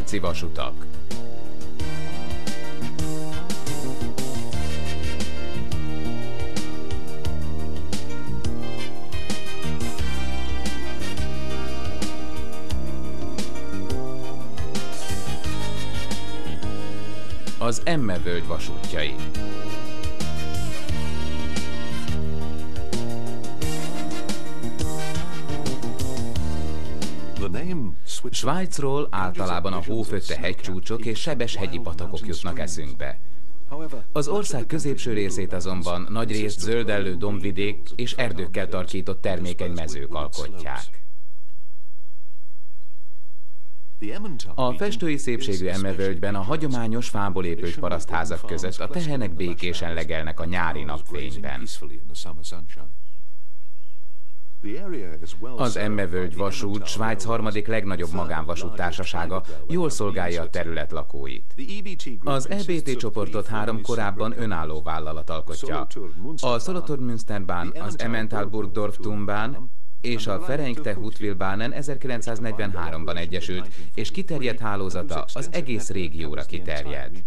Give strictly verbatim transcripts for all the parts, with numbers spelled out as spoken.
Miskolci vasutak. Az Emme-völgy vasútjai. Svájcról általában a hófötte hegycsúcsok és sebes hegyi patakok jutnak eszünkbe. Az ország középső részét azonban nagyrészt zöldellő dombvidék és erdőkkel tarkított termékeny mezők alkotják. A festői szépségű Emme-völgyben a hagyományos fából épült parasztházak között a tehenek békésen legelnek a nyári napfényben. Az Emme-völgy vasút Svájc harmadik legnagyobb magánvasúttársasága, jól szolgálja a terület lakóit. Az E B T csoportot három korábban önálló vállalat alkotja. A Solothurn-Münsterbahn, az Emmental-Burgdorf-Thun-Bahn és a Vereinte-Huttwil-Bahnen ezerkilencszáznegyvenháromban egyesült, és kiterjedt hálózata az egész régióra kiterjed.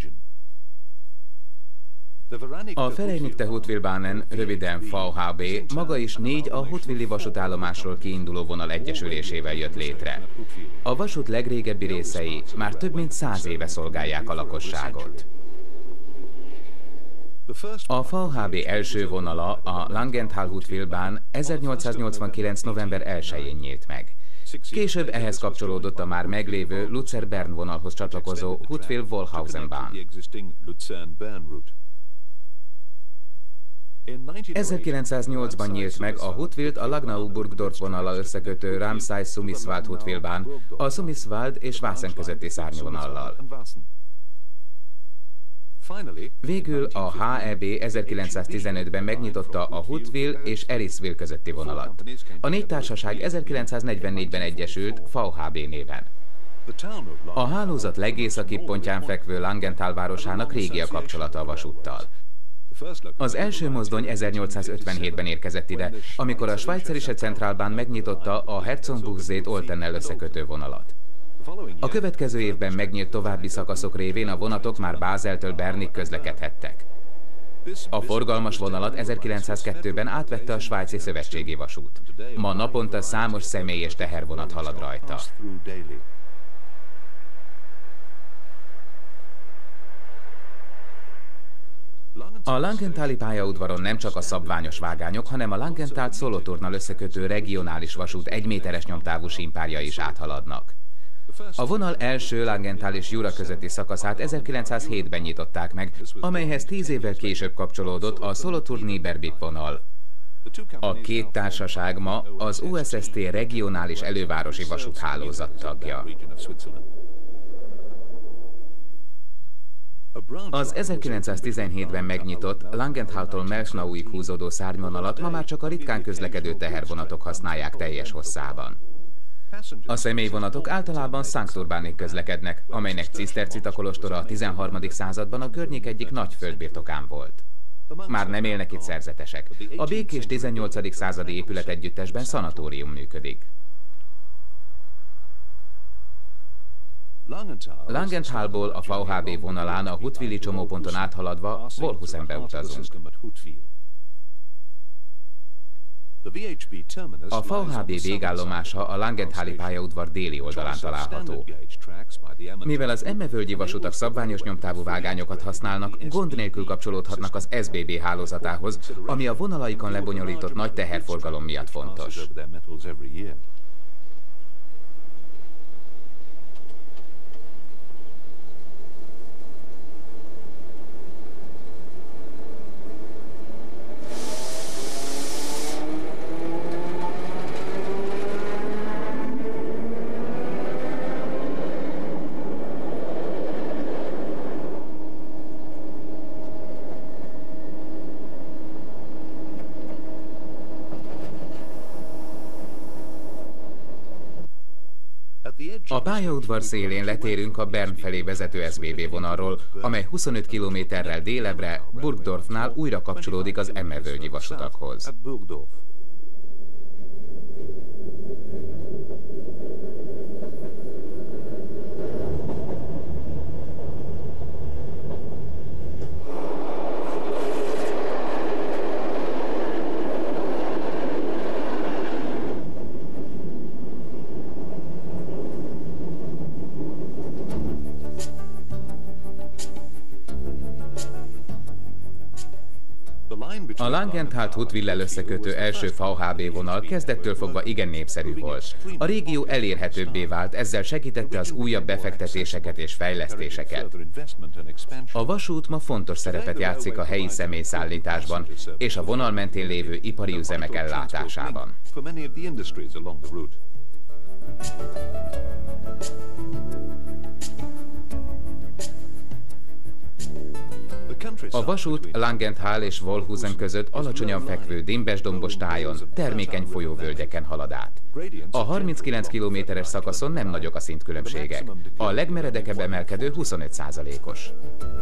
A Vereinte-Huttwil-Bahnen, röviden V H B, maga is négy a huttwili vasútállomásról kiinduló vonal egyesülésével jött létre. A vasút legrégebbi részei már több mint száz éve szolgálják a lakosságot. A V H B első vonala, a Langenthal-Huttwil-Bahn ezernyolcszáznyolcvankilenc. november elsején nyílt meg. Később ehhez kapcsolódott a már meglévő Luzern-Bern vonalhoz csatlakozó Huttwil-Wolhausen-Bahn. ezerkilencszáznyolcban nyílt meg a Huttwilt a Lagnau-Burgdorf vonallal összekötő Ramsay-Sumiswald-Huttwil-Bahn a Sumiswald és Vásen közötti szárnyvonallal. Végül a H E B ezerkilencszáztizenötben megnyitotta a Huttwil és Eriswil közötti vonalat. A négy társaság ezerkilencszáznegyvennégyben egyesült V H B néven. A hálózat legészakibb pontján fekvő Langenthal városának régi a kapcsolata a vasúttal. Az első mozdony ezernyolcszázötvenhétben érkezett ide, amikor a Schweizerische Zentralbahn megnyitotta a Herzogenbuchsee-Oltennel összekötő vonalat. A következő évben megnyílt további szakaszok révén a vonatok már Bázeltől Bernig közlekedhettek. A forgalmas vonalat ezerkilencszázkettőben átvette a Svájci Szövetségi Vasút. Ma naponta számos személy- és tehervonat halad rajta. A Langenthali pályaudvaron nem csak a szabványos vágányok, hanem a Langenthalt Solothurnnal összekötő regionális vasút egyméteres nyomtávú símpárja is áthaladnak. A vonal első Langenthal és Jura közötti szakaszát ezerkilencszázhétben nyitották meg, amelyhez tíz évvel később kapcsolódott a Solothurn-Niederbipp vonal. A két társaság ma az U S S T regionális elővárosi vasúthálózat tagja. Az ezerkilencszáztizenhétben megnyitott Langenthaltól Melchnauig húzódó szárnyvonalat ma már csak a ritkán közlekedő tehervonatok használják teljes hosszában. A személyvonatok általában Sankt-Urbánig közlekednek, amelynek Cisztercita kolostora a tizenharmadik században a környék egyik nagy földbirtokán volt. Már nem élnek itt szerzetesek. A békés tizennyolcadik századi épületegyüttesben szanatórium működik. Langenthalból a V H B vonalán a Huttwili csomóponton áthaladva Wolhusenbe utazunk. A V H B végállomása a Langenthali pályaudvar déli oldalán található. Mivel az Emme-völgyi vasutak szabványos nyomtávú vágányokat használnak, gond nélkül kapcsolódhatnak az S B B hálózatához, ami a vonalaikon lebonyolított nagy teherforgalom miatt fontos. A pályaudvar szélén letérünk a Bern felé vezető S B B vonalról, amely huszonöt kilométerrel délebre, Burgdorfnál újra kapcsolódik az Emme-völgyi vasutakhoz. A Langenthal-Huttwil-lel összekötő első V H B vonal kezdettől fogva igen népszerű volt. A régió elérhetőbbé vált, ezzel segítette az újabb befektetéseket és fejlesztéseket. A vasút ma fontos szerepet játszik a helyi személyszállításban és a vonal mentén lévő ipari üzemek ellátásában. A vasút Langenthal és Wolhusen között alacsonyan fekvő dimbes-dombos tájon, termékeny folyóvölgyeken halad át. A harminckilenc kilométeres szakaszon nem nagyok a szintkülönbségek. A legmeredekebb emelkedő huszonöt százalékos.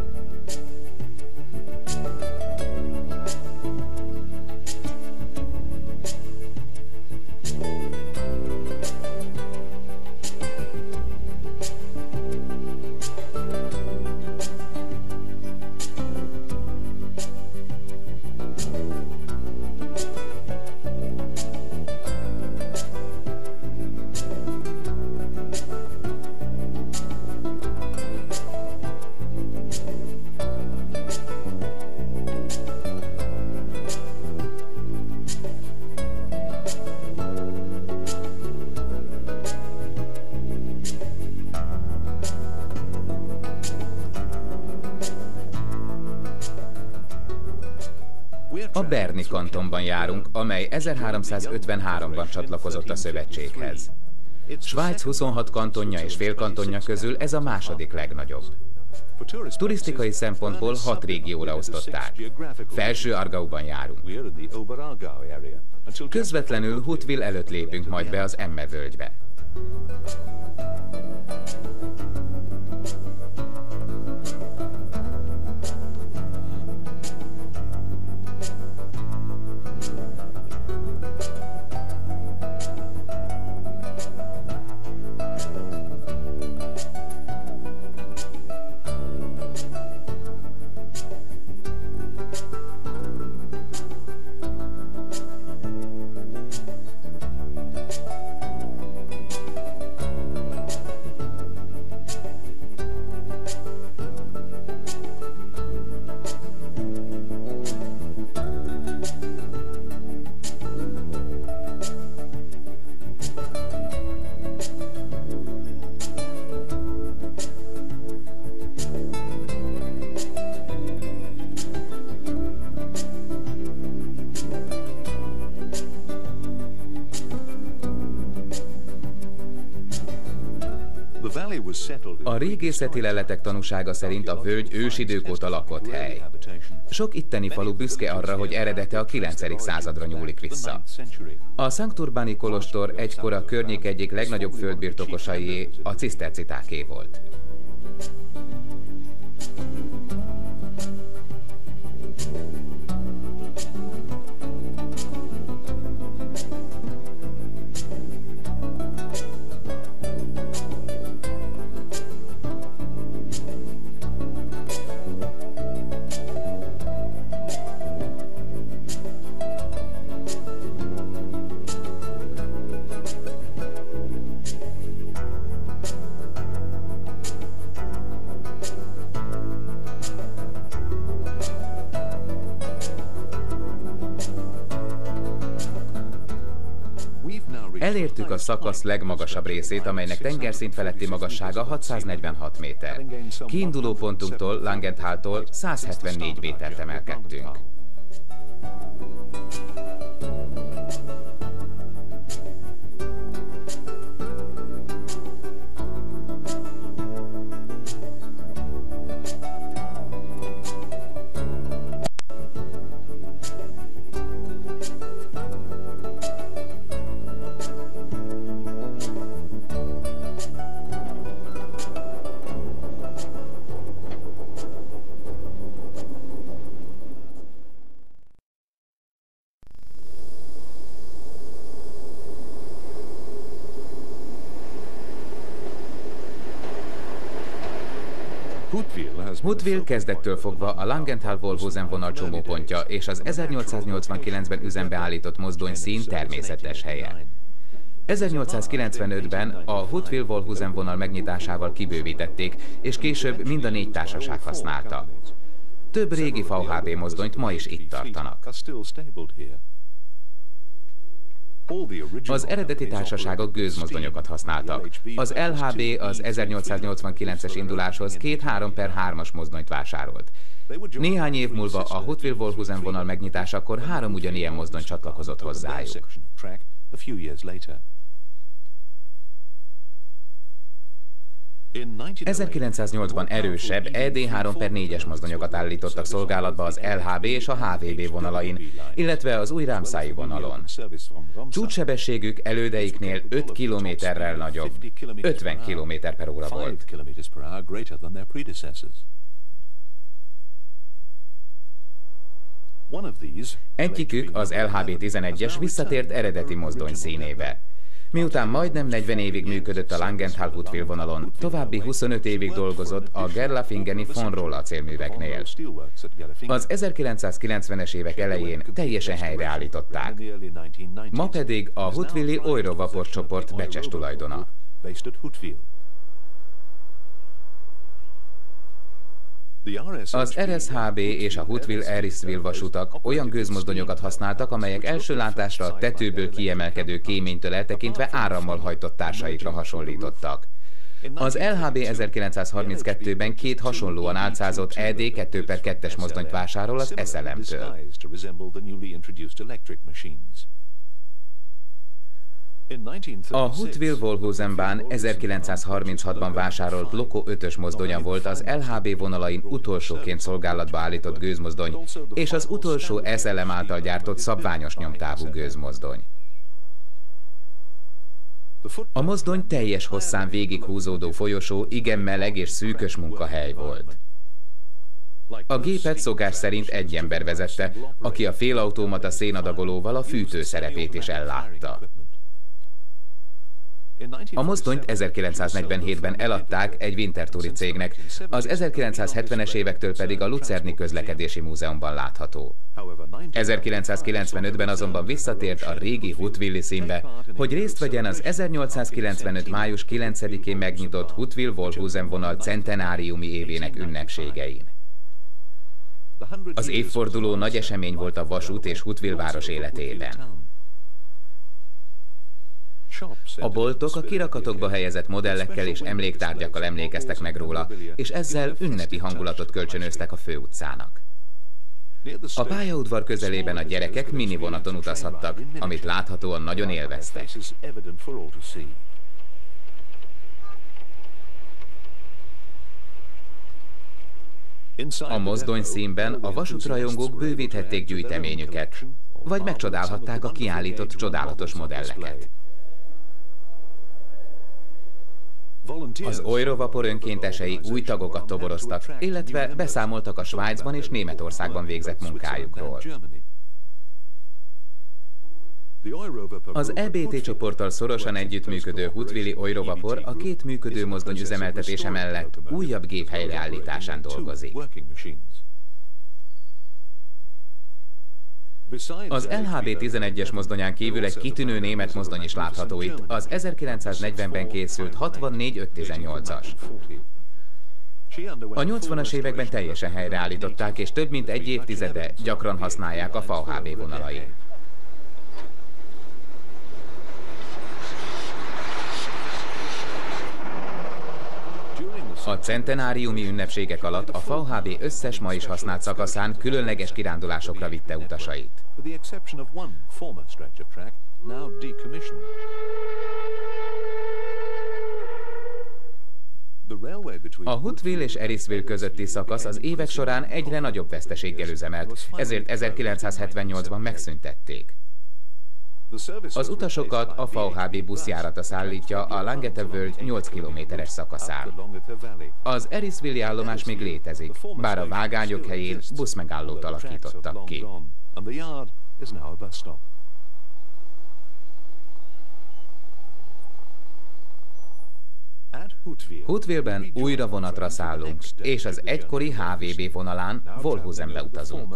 A Berni kantonban járunk, amely ezerháromszázötvenháromban csatlakozott a szövetséghez. Svájc huszonhat kantonja és félkantonja közül ez a második legnagyobb. Turisztikai szempontból hat régióra osztották. Felső Aargauban járunk. Közvetlenül Huttwil előtt lépünk majd be az Emme völgybe. A régészeti leletek tanúsága szerint a völgy ősidők óta lakott hely. Sok itteni falu büszke arra, hogy eredete a kilencedik századra nyúlik vissza. A Sankt-Urbani kolostor egykor a környék egyik legnagyobb földbirtokosaié, a cisztercitáké volt. Elértük a szakasz legmagasabb részét, amelynek tengerszint feletti magassága hatszáznegyvenhat méter. Kiinduló pontunktól, Langenthaltól százhetvennégy métert emelkedtünk. Huttwil kezdettől fogva a Langenthal-Wolhusen vonal csomópontja és az ezernyolcszáznyolcvankilencben üzembe állított mozdony szín természetes helye. ezernyolcszázkilencvenötben a Huttwil-Wolhusen vonal megnyitásával kibővítették, és később mind a négy társaság használta. Több régi V H B mozdonyt ma is itt tartanak. Az eredeti társaságok gőzmozdonyokat használtak. Az L H B az ezernyolcszáznyolcvankilences induláshoz két három per hármas mozdonyt vásárolt. Néhány év múlva a Hutville-Wolhusen vonal megnyitásakor három ugyanilyen mozdony csatlakozott hozzájuk. ezerkilencszáznyolcban erősebb E D három per négyes mozdonyokat állítottak szolgálatba az L H B és a H V B vonalain, illetve az új Ramsay vonalon. Csúcssebességük elődeiknél öt kilométerrel nagyobb, ötven kilométer per óra volt. Egyikük, az L H B tizenegyes visszatért eredeti mozdony színébe. Miután majdnem negyven évig működött a Langenthal-Hutville vonalon, további huszonöt évig dolgozott a Gerlafingeni von Roll acélműveknél. Az ezerkilencszázkilencvenes évek elején teljesen helyreállították. Ma pedig a Hutville-i Oiro vaporcsoport becses tulajdona. Az R S H B és a Hutville-Erisville vasutak olyan gőzmozdonyokat használtak, amelyek első látásra a tetőből kiemelkedő kéménytől eltekintve árammal hajtott társaikra hasonlítottak. Az L H B ezerkilencszázharminckettőben két hasonlóan álcázott E D kettő per kettes mozdonyt vásárol az S L M-től. A Hutville-Wolhusenbahn ezerkilencszázharminchatban vásárolt Loco ötös mozdonya volt az L H B vonalain utolsóként szolgálatba állított gőzmozdony, és az utolsó S L M által gyártott szabványos nyomtávú gőzmozdony. A mozdony teljes hosszán végighúzódó folyosó igen meleg és szűkös munkahely volt. A gépet szokás szerint egy ember vezette, aki a félautomata szénadagolóval a fűtő szerepét is ellátta. A mozdonyt ezerkilencszáznegyvenhétben eladták egy Winterthuri cégnek, az ezerkilencszázhetvenes évektől pedig a Luzerni Közlekedési Múzeumban látható. ezerkilencszázkilencvenötben azonban visszatért a régi Hutville-i színbe, hogy részt vegyen az ezernyolcszázkilencvenöt. május kilencedikén megnyitott Hutville-Wolhusen vonal centenáriumi évének ünnepségein. Az évforduló nagy esemény volt a vasút és Hutville város életében. A boltok a kirakatokba helyezett modellekkel és emléktárgyakkal emlékeztek meg róla, és ezzel ünnepi hangulatot kölcsönöztek a főutcának. A pályaudvar közelében a gyerekek minivonaton utazhattak, amit láthatóan nagyon élveztek. A mozdony színben a vasútrajongók bővíthették gyűjteményüket, vagy megcsodálhatták a kiállított csodálatos modelleket. Az Oiro vapor önkéntesei új tagokat toboroztak, illetve beszámoltak a Svájcban és Németországban végzett munkájukról. Az E B T csoporttal szorosan együttműködő Hutville-i Oiro vapor a két működő mozdony üzemeltetése mellett újabb gép helyreállításán dolgozik. Az L H B tizenegyes mozdonyán kívül egy kitűnő német mozdony is látható itt, az ezerkilencszáznegyvenben készült hatvannégy ötszáztizennyolcas. A nyolcvanas években teljesen helyreállították, és több mint egy évtizede gyakran használják a V H B vonalain. A centenáriumi ünnepségek alatt a V H B összes ma is használt szakaszán különleges kirándulásokra vitte utasait. A Hutville és Erisville közötti szakasz az évek során egyre nagyobb veszteséggel üzemelt, ezért ezerkilencszázhetvennyolcban megszüntették. Az utasokat a V H B buszjárata szállítja a Langethe-völgy nyolc kilométeres szakaszán. Az Erisville-i állomás még létezik, bár a vágányok helyén buszmegállót alakítottak ki. Hutville-ben újra vonatra szállunk, és az egykori H V B vonalán Wolhusenbe utazunk.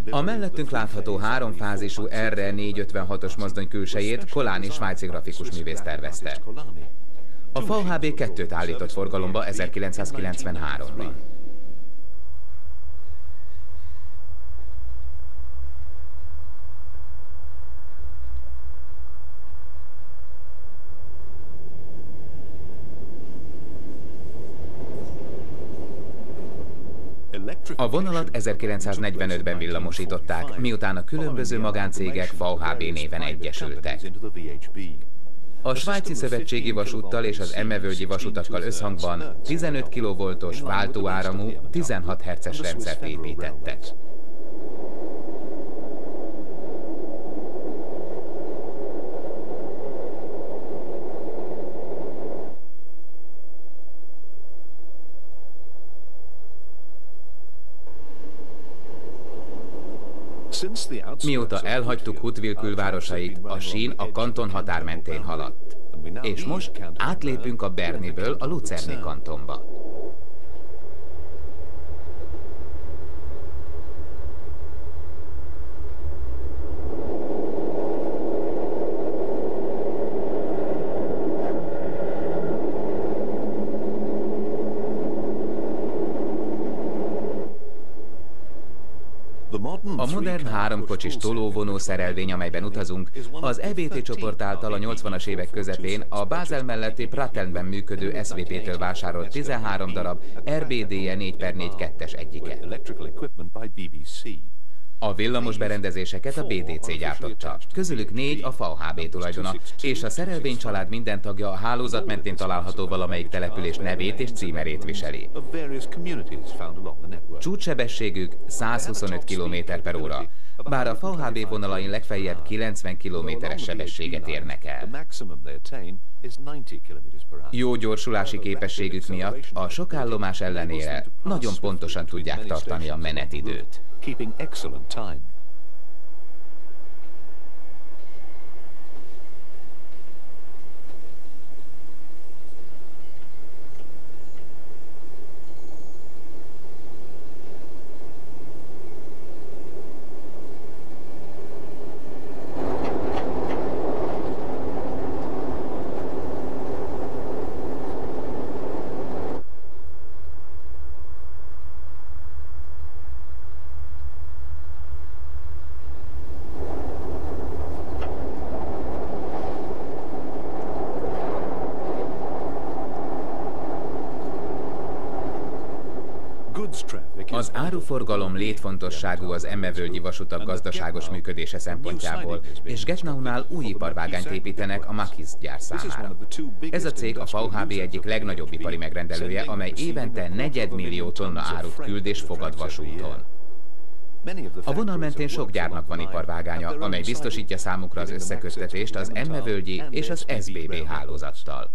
A mellettünk látható háromfázisú R E négyszázötvenhatos mozdony külsejét Colani svájci grafikus művész tervezte. A V H B kettőt állított forgalomba ezerkilencszázkilencvenháromban. A vonalat ezerkilencszáznegyvenötben villamosították, miután a különböző magáncégek V H B néven egyesültek. A Svájci Szövetségi Vasúttal és az Emme-völgyi vasutakkal összhangban tizenöt kilovoltos váltóáramú, tizenhat hertzes rendszert építettek. Mióta elhagytuk Huttwil külvárosait, a sín a kanton határ mentén haladt. És most átlépünk a Berniből a Lucerni kantonba. A modern háromkocsis tolóvonó szerelvény, amelyben utazunk, az E B T csoport által a nyolcvanas évek közepén a Bázel melletti Prattelnben működő S V P-től vásárolt tizenhárom darab R B D E négy per négy kettes egyike. A villamos berendezéseket a B D C gyártotta, közülük négy a V H B tulajdona, és a szerelvény család minden tagja a hálózat mentén található valamelyik település nevét és címerét viseli. Csúcssebességük százhuszonöt kilométer per óra, bár a V H B vonalain legfeljebb kilencven kilométeres sebességet érnek el. Jó gyorsulási képességük miatt a sok állomás ellenére nagyon pontosan tudják tartani a menetidőt. Keeping excellent time. Az áruforgalom létfontosságú az Emme-völgyi vasutak gazdaságos működése szempontjából, és Getnaunál új iparvágányt építenek a Makis gyár számára. Ez a cég a V H B egyik legnagyobb ipari megrendelője, amely évente negyedmillió tonna árut küld és fogad vasúton. A vonal mentén sok gyárnak van iparvágánya, amely biztosítja számukra az összeköttetést az Emme-völgyi és az S B B hálózattal.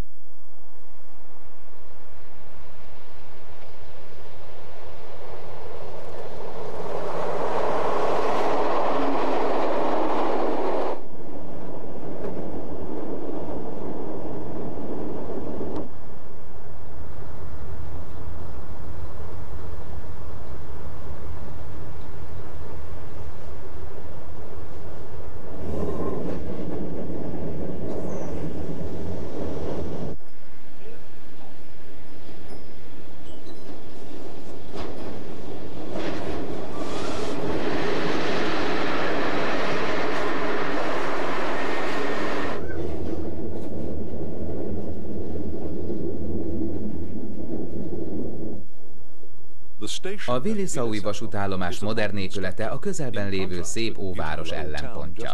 A Vilisaui vasútállomás modern épülete a közelben lévő szép óváros ellenpontja.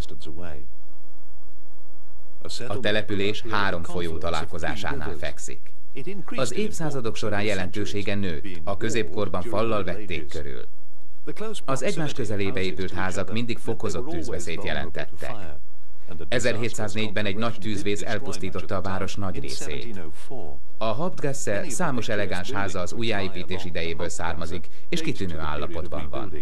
A település három folyó találkozásánál fekszik. Az évszázadok során jelentősége nőtt, a középkorban fallal vették körül. Az egymás közelébe épült házak mindig fokozott tűzveszélyt jelentettek. ezerhétszáznégyben egy nagy tűzvész elpusztította a város nagy részét. A Hauptgasse számos elegáns háza az újjáépítés idejéből származik, és kitűnő állapotban van.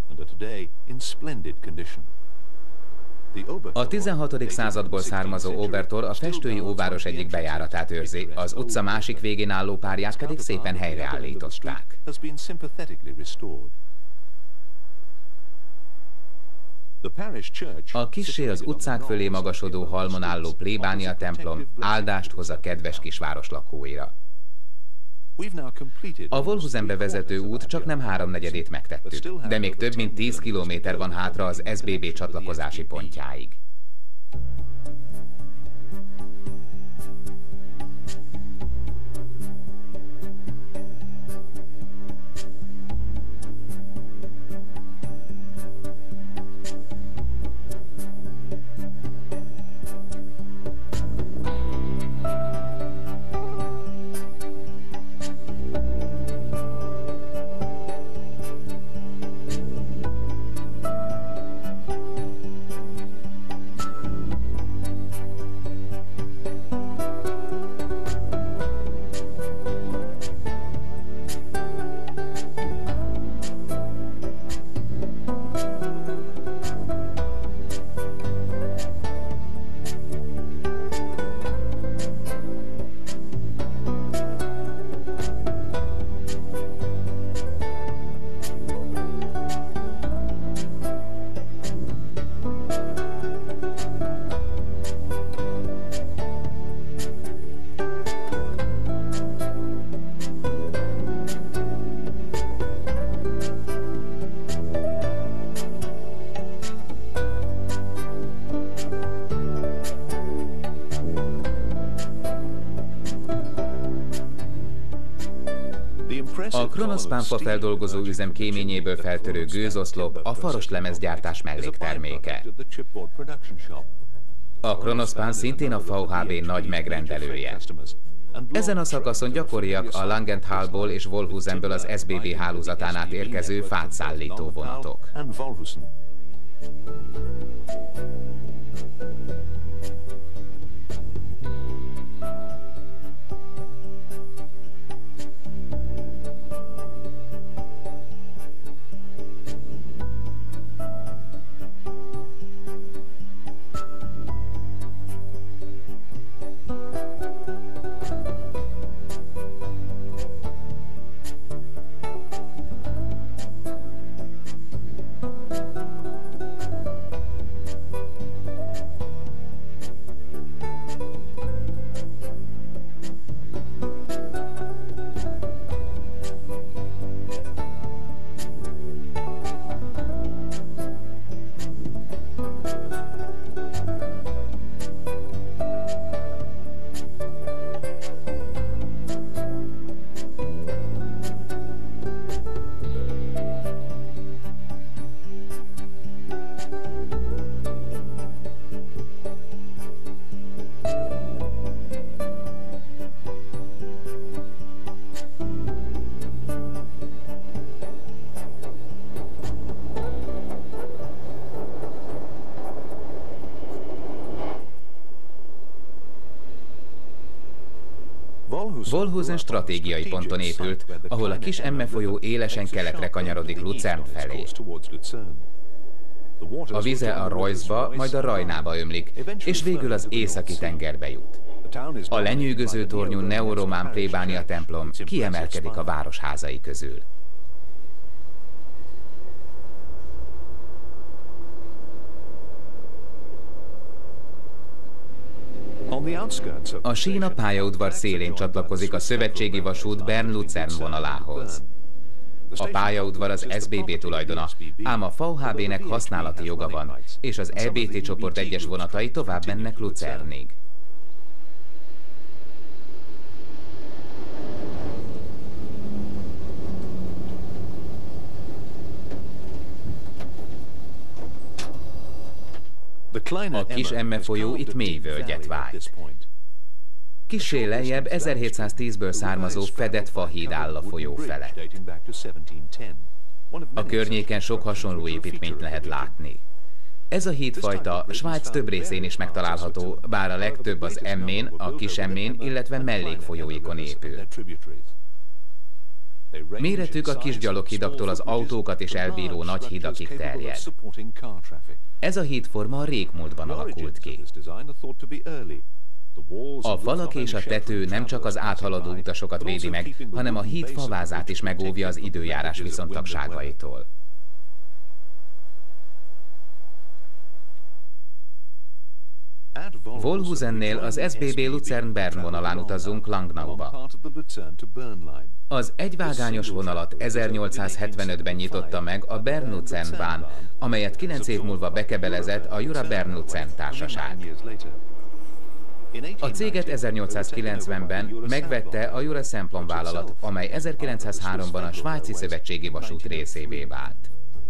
A tizenhatodik századból származó Obertor a festői óváros egyik bejáratát őrzi, az utca másik végén álló párját pedig szépen helyreállították. A kissé az utcák fölé magasodó halmon álló plébánia templom áldást hoz a kedves kisváros lakóira. A Wolhusenbe vezető út csak nem háromnegyedét megtettük, de még több mint tíz kilométer van hátra az es bé bé csatlakozási pontjáig. A Kronospán-fa feldolgozó üzem kéményéből feltörő gőzoszlop a faros lemezgyártás mellékterméke. A Kronospán szintén a vé há bé nagy megrendelője. Ezen a szakaszon gyakoriak a Langenthal-ból és Wolhusenből az es bé bé hálózatán át érkező fát szállító vonatok. Wolhusen stratégiai ponton épült, ahol a kis Emme folyó élesen keletre kanyarodik Luzern felé. A vize a Reussba, majd a Rajnába ömlik, és végül az északi tengerbe jut. A lenyűgöző tornyú neoromán plébánia templom kiemelkedik a város házai közül. A Sína pályaudvar szélén csatlakozik a szövetségi vasút Bern-Luzern vonalához. A pályaudvar az es bé bé tulajdona, ám a vé há bének használati joga van, és az é bé té csoport egyes vonatai tovább mennek Luzernig. A kis Emme folyó itt mély völgyet vájt. Kissé lejjebb ezerhétszáztízből származó fedett fahíd áll a folyó felett. A környéken sok hasonló építményt lehet látni. Ez a hídfajta Svájc több részén is megtalálható, bár a legtöbb az Emmén, a kis Emmén, illetve mellékfolyóikon épül. Méretük a kis gyaloghidaktól az autókat is elbíró nagy hidakig terjed. Ez a hídforma a régmúltban alakult ki. A falak és a tető nem csak az áthaladó utasokat védi meg, hanem a híd favázát is megóvja az időjárás viszontagságaitól. Wolhusennél az es bé bé Luzern-Bern vonalán utazunk Langnauba. Az egyvágányos vonalat ezernyolcszázhetvenötben nyitotta meg a Bern-Luzern-Bahn, amelyet kilenc év múlva bekebelezett a Jura Bern-Luzern társaság. A céget ezernyolcszázkilencvenben megvette a Jura Simplon vállalat, amely ezerkilencszázháromban a Svájci Szövetségi Vasút részévé vált.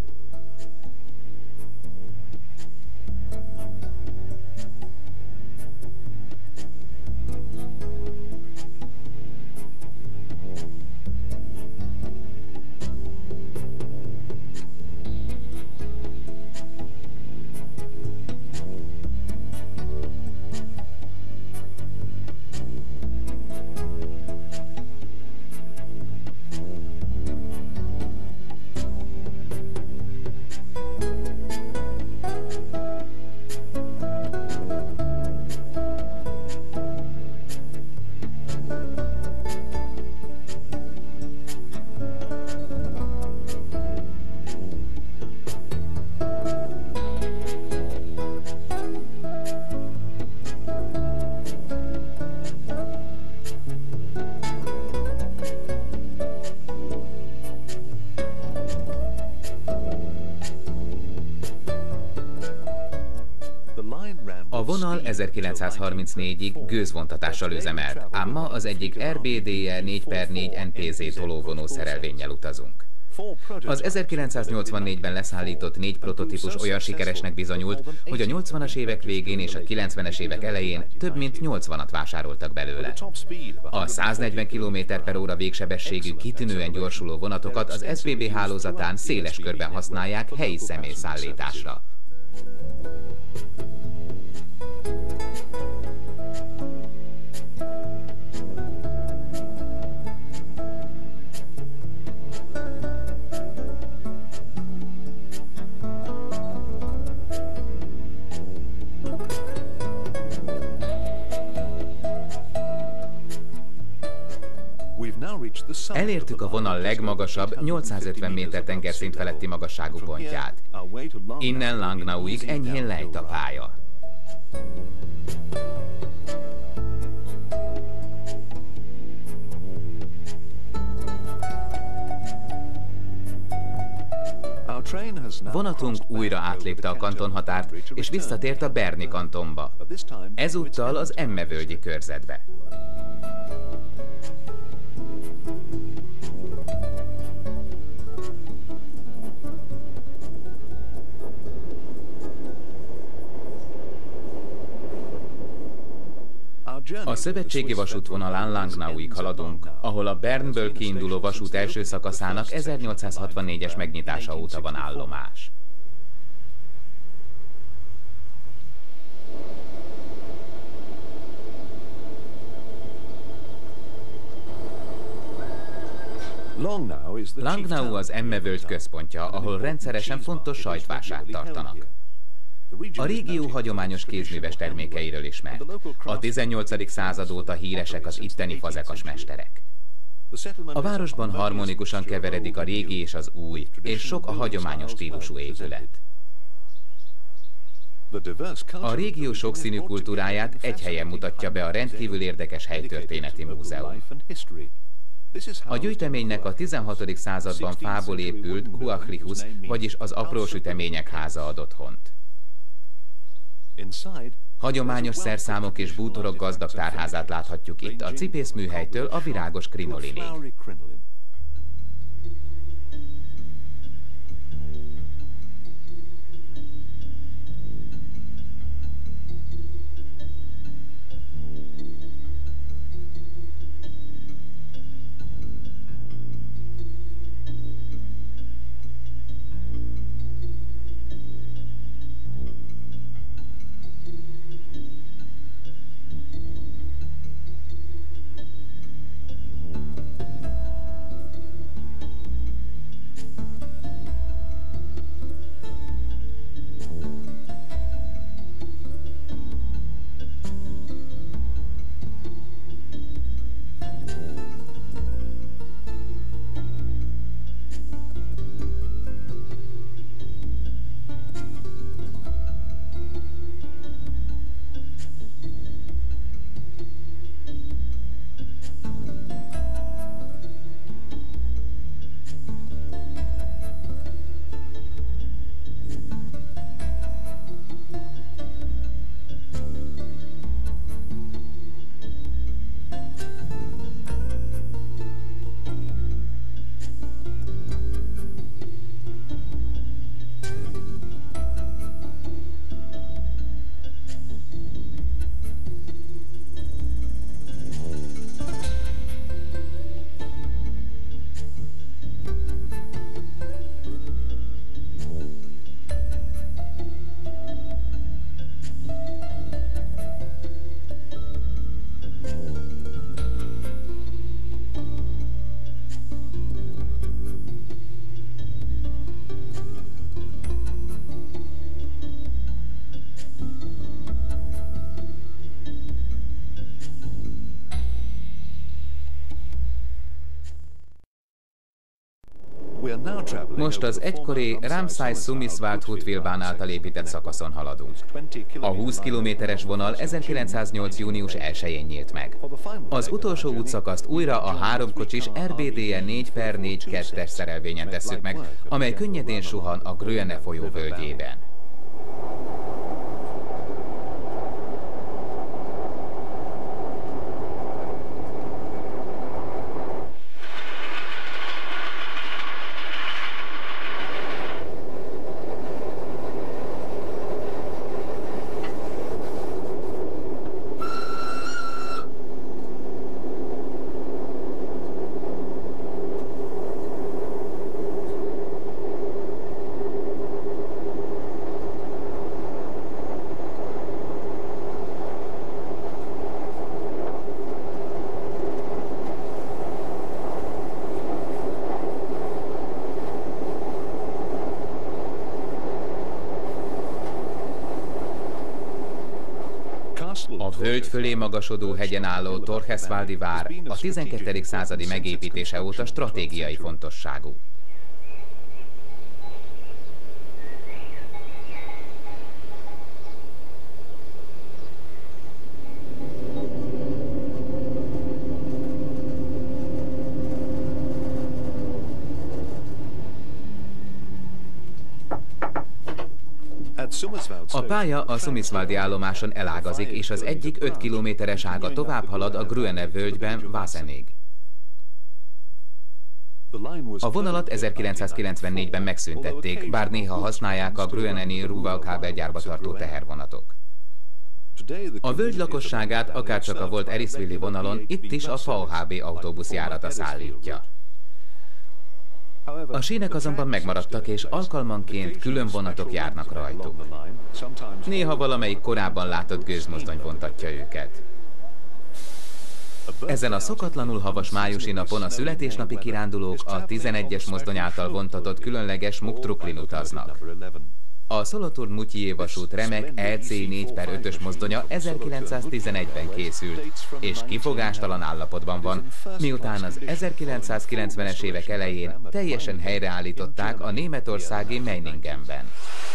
A vonal ezerkilencszázharmincnégyig gőzvontatással üzemelt, ám ma az egyik er bé dé e négy per négy en pé zé tolóvonó szerelvénnyel utazunk. Az ezerkilencszáznyolcvannégyben leszállított négy prototípus olyan sikeresnek bizonyult, hogy a nyolcvanas évek végén és a kilencvenes évek elején több mint nyolcvanat vásároltak belőle. A száznegyven kilométer per óra végsebességű kitűnően gyorsuló vonatokat az es bé bé hálózatán széles körben használják helyi személyszállításra. Elértük a vonal legmagasabb, nyolcszázötven méter tengerszint feletti magasságú pontját. Innen Langnauig enyhén lejt a pálya. Vonatunk újra átlépte a kantonhatárt, és visszatért a berni kantonba. Ezúttal az Emme-völgyi körzetbe. A szövetségi vasútvonalán Langnauig haladunk, ahol a Bernből kiinduló vasút első szakaszának ezernyolcszázhatvannégyes megnyitása óta van állomás. Langnau az Emme-völgy központja, ahol rendszeresen fontos sajtvását tartanak. A régió hagyományos kézműves termékeiről ismert. A tizennyolcadik század óta híresek az itteni fazekas mesterek. A városban harmonikusan keveredik a régi és az új, és sok a hagyományos stílusú épület. A régió sokszínű kultúráját egy helyen mutatja be a rendkívül érdekes helytörténeti múzeum. A gyűjteménynek a tizenhatodik században fából épült Huachlichus, vagyis az apró sütemények háza ad otthont. Hagyományos szerszámok és bútorok gazdag tárházát láthatjuk itt, a cipészműhelytől a virágos krinolinig. Most az egykori Ramsay-Sumiswald-Huttwil-bán által épített szakaszon haladunk. A húsz kilométeres vonal ezerkilencszáznyolc. június elsején nyílt meg. Az utolsó útszakaszt újra a háromkocsis er bé dé e négy per négy kettes szerelvényen tesszük meg, amely könnyedén suhan a Gröne folyó völgyében. A völgy fölé magasodó hegyen álló Torheswaldi vár a tizenkettedik századi megépítése óta stratégiai fontosságú. A pálya a Sumiswaldi állomáson elágazik, és az egyik öt kilométeres ága tovább halad a Gröne völgyben Vasenig. A vonalat ezerkilencszázkilencvennégyben megszüntették, bár néha használják a gröneni Ruvalkábelgyárba tartó tehervonatok. A völgy lakosságát akárcsak a volt Erisville-i vonalon itt is a vé há bé autóbuszjárata szállítja. A sínek azonban megmaradtak, és alkalmanként külön vonatok járnak rajtuk. Néha valamelyik korábban látott gőzmozdony vontatja őket. Ezen a szokatlanul havas májusi napon a születésnapi kirándulók a tizenegyes mozdony által vontatott különleges Muktruklin utaznak. A Solothurn-Moutier vasút remek E C négy per ötös mozdonya ezerkilencszáztizenegyben készült, és kifogástalan állapotban van, miután az ezerkilencszázkilencvenes évek elején teljesen helyreállították a németországi Meiningenben.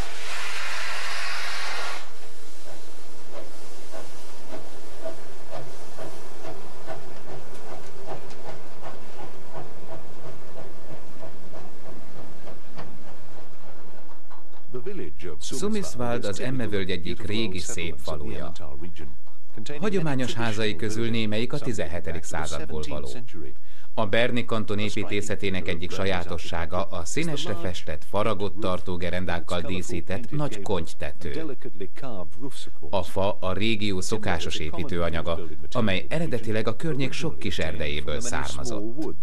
Sumiswald az Emme-völgy egyik régi szép faluja. Hagyományos házai közül némelyik a tizenhetedik századból való. A Berni kanton építészetének egyik sajátossága a színesre festett, faragott tartógerendákkal díszített nagy kontytető. A fa a régió szokásos építőanyaga, amely eredetileg a környék sok kis erdejéből származott.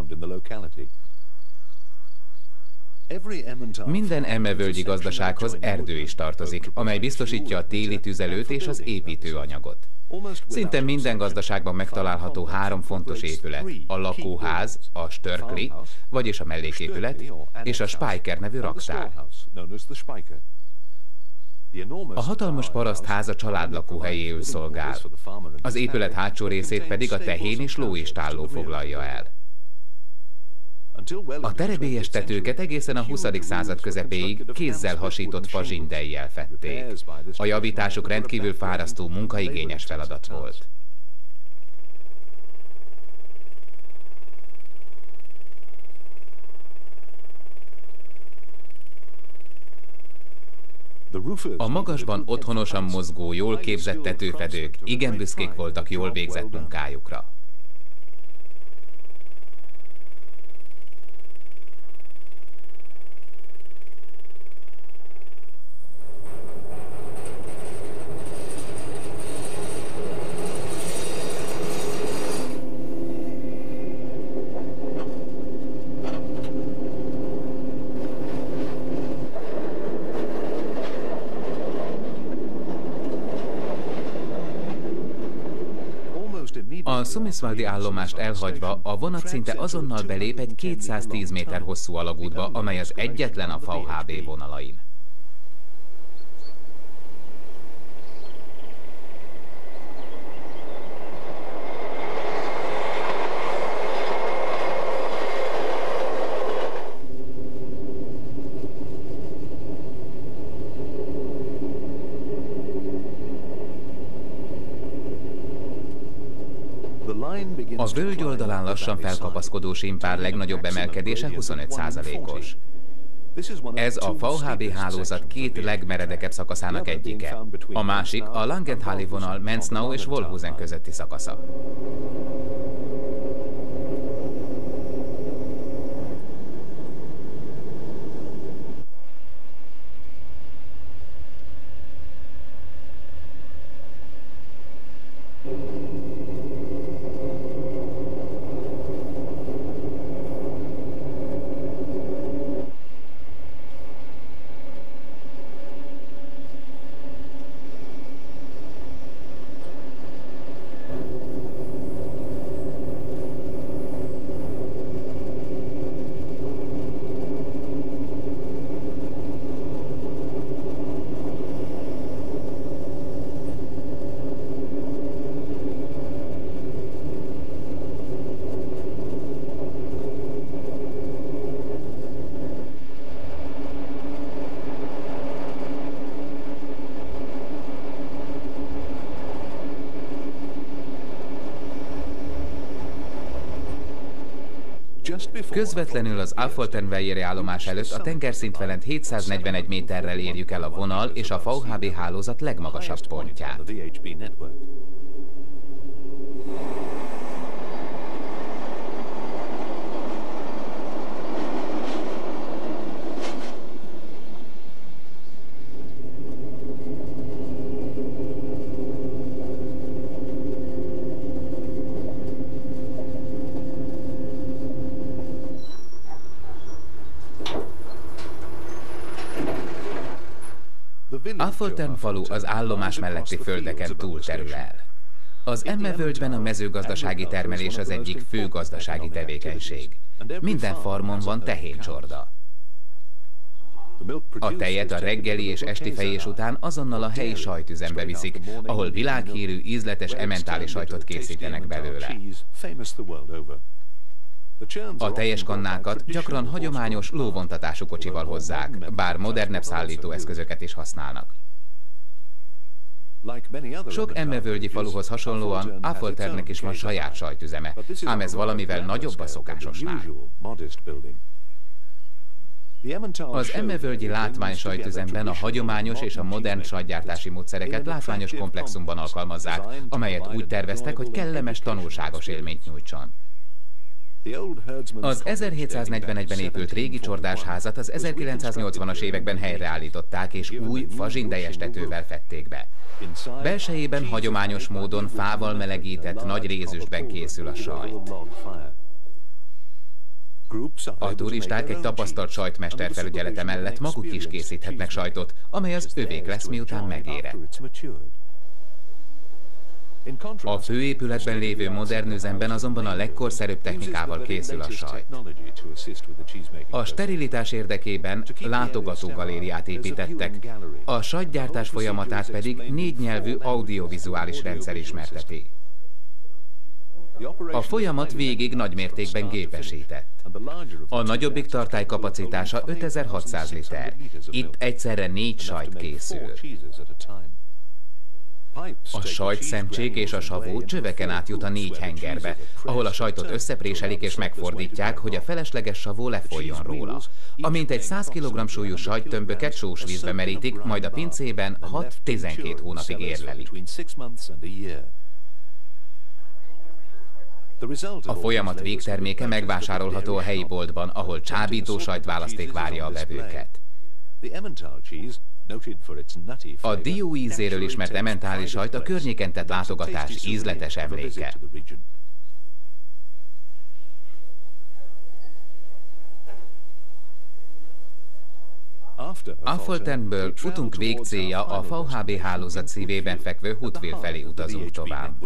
Minden Emme-völgyi gazdasághoz erdő is tartozik, amely biztosítja a téli tüzelőt és az építőanyagot. Szinte minden gazdaságban megtalálható három fontos épület, a lakóház, a störkli, vagyis a melléképület, és a Speicher nevű raktár. A hatalmas parasztháza család lakóhelyéül szolgál, az épület hátsó részét pedig a tehén és lóistálló foglalja el. A terebélyes tetőket egészen a huszadik század közepéig kézzel hasított fa zsindejjel fedték. A javításuk rendkívül fárasztó, munkaigényes feladat volt. A magasban otthonosan mozgó, jól képzett tetőfedők igen büszkék voltak jól végzett munkájukra. A Sumiswaldi állomást elhagyva a vonat szinte azonnal belép egy kétszáztíz méter hosszú alagútba, amely az egyetlen a vé há bé vonalain. A völgy oldalán lassan felkapaszkodó símpár legnagyobb emelkedése huszonöt százalékos. Ez a vé há bé hálózat két legmeredekebb szakaszának egyike. A másik a Langenthal vonal Menznau és Wolhusen közötti szakasza. Közvetlenül az Affoltern-Vejéri állomás előtt a tengerszint felett hétszáznegyvenegy méterrel érjük el a vonal és a vé há bé hálózat legmagasabb pontját. Affoltern falu az állomás melletti földeken túlterül el. Az Emme-völgyben a mezőgazdasági termelés az egyik fő gazdasági tevékenység. Minden farmon van tehéncsorda. A tejet a reggeli és esti fejés után azonnal a helyi sajtüzembe viszik, ahol világhírű, ízletes emmentáli sajtot készítenek belőle. A teljes kannákat gyakran hagyományos lóvontatású kocsival hozzák, bár modernebb szállítóeszközöket is használnak. Sok emmevölgyi faluhoz hasonlóan Affolternnek is van saját sajtüzeme, ám ez valamivel nagyobb a szokásosnál. Az emmevölgyi látványsajtüzemben a hagyományos és a modern sajtgyártási módszereket látványos komplexumban alkalmazzák, amelyet úgy terveztek, hogy kellemes, tanulságos élményt nyújtson. Az ezerhétszáznegyvenegyben épült régi csordásházat az ezerkilencszáznyolcvanas években helyreállították, és új, fazsindejes tetővel fedték be. Belsejében hagyományos módon fával melegített nagy rézüstben készül a sajt. A turisták egy tapasztalt sajtmester felügyelete mellett maguk is készíthetnek sajtot, amely az övék lesz, miután megérett. A főépületben lévő modern üzemben azonban a legkorszerűbb technikával készül a sajt. A sterilitás érdekében látogatógalériát építettek, a sajtgyártás folyamatát pedig négy nyelvű audiovizuális rendszer ismerteti. A folyamat végig nagymértékben gépesített. A nagyobbik tartály kapacitása ötezer-hatszáz liter. Itt egyszerre négy sajt készül. A sajtszemcsék és a savó csöveken átjut a négy hengerbe, ahol a sajtot összepréselik és megfordítják, hogy a felesleges savó lefolyjon róla. Amint egy száz kilogramm súlyú sajttömböket sós vízbe merítik, majd a pincében hat-tizenkét hónapig érlelik. A folyamat végterméke megvásárolható a helyi boltban, ahol csábító sajtválaszték várja a vevőket. A dió ízéről ismert emmentáli sajt a környéken tett látogatás ízletes emléke. Affolternből utunk végcélja a vé há bé hálózat szívében fekvő Huttwil felé utazunk tovább.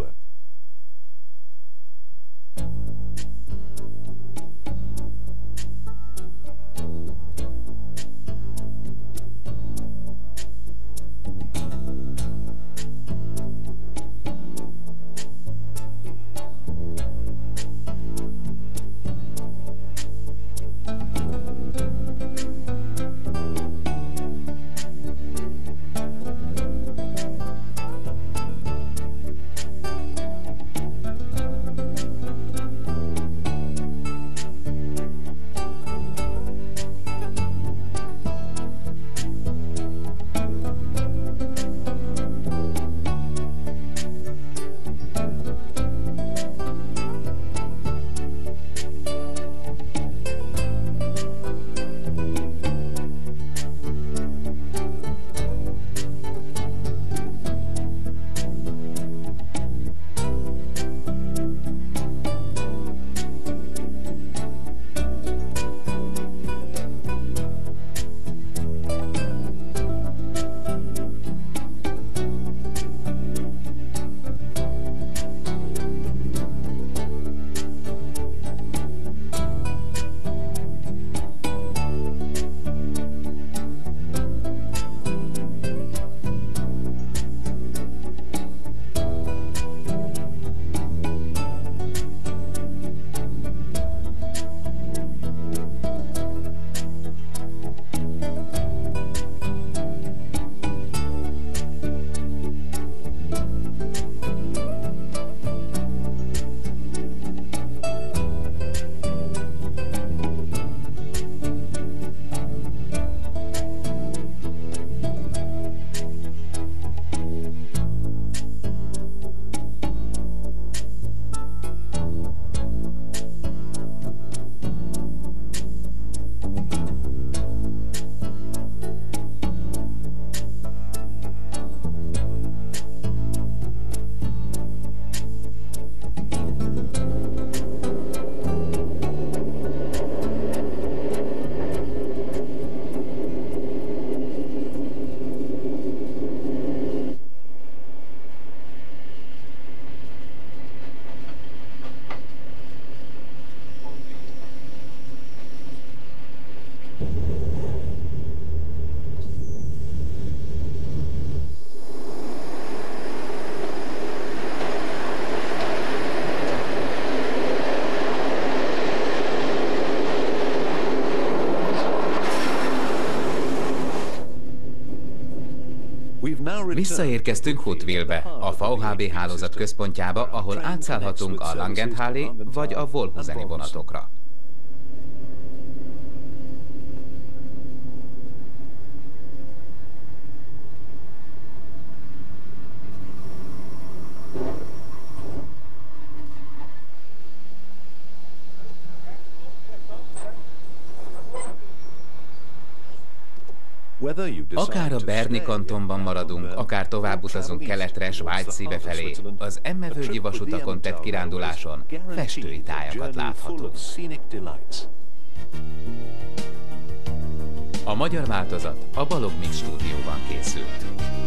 Visszaérkeztünk Hutville-be, a vé há bé hálózat központjába, ahol átszállhatunk a Langenthal vagy a Wolhuseni vonatokra. Akár a Berni kantonban maradunk, akár tovább utazunk keletre, Svájc szíve felé, az Emme-völgyi vasutakon tett kiránduláson festői tájakat láthatunk. A magyar változat a Balogh Mix stúdióban készült.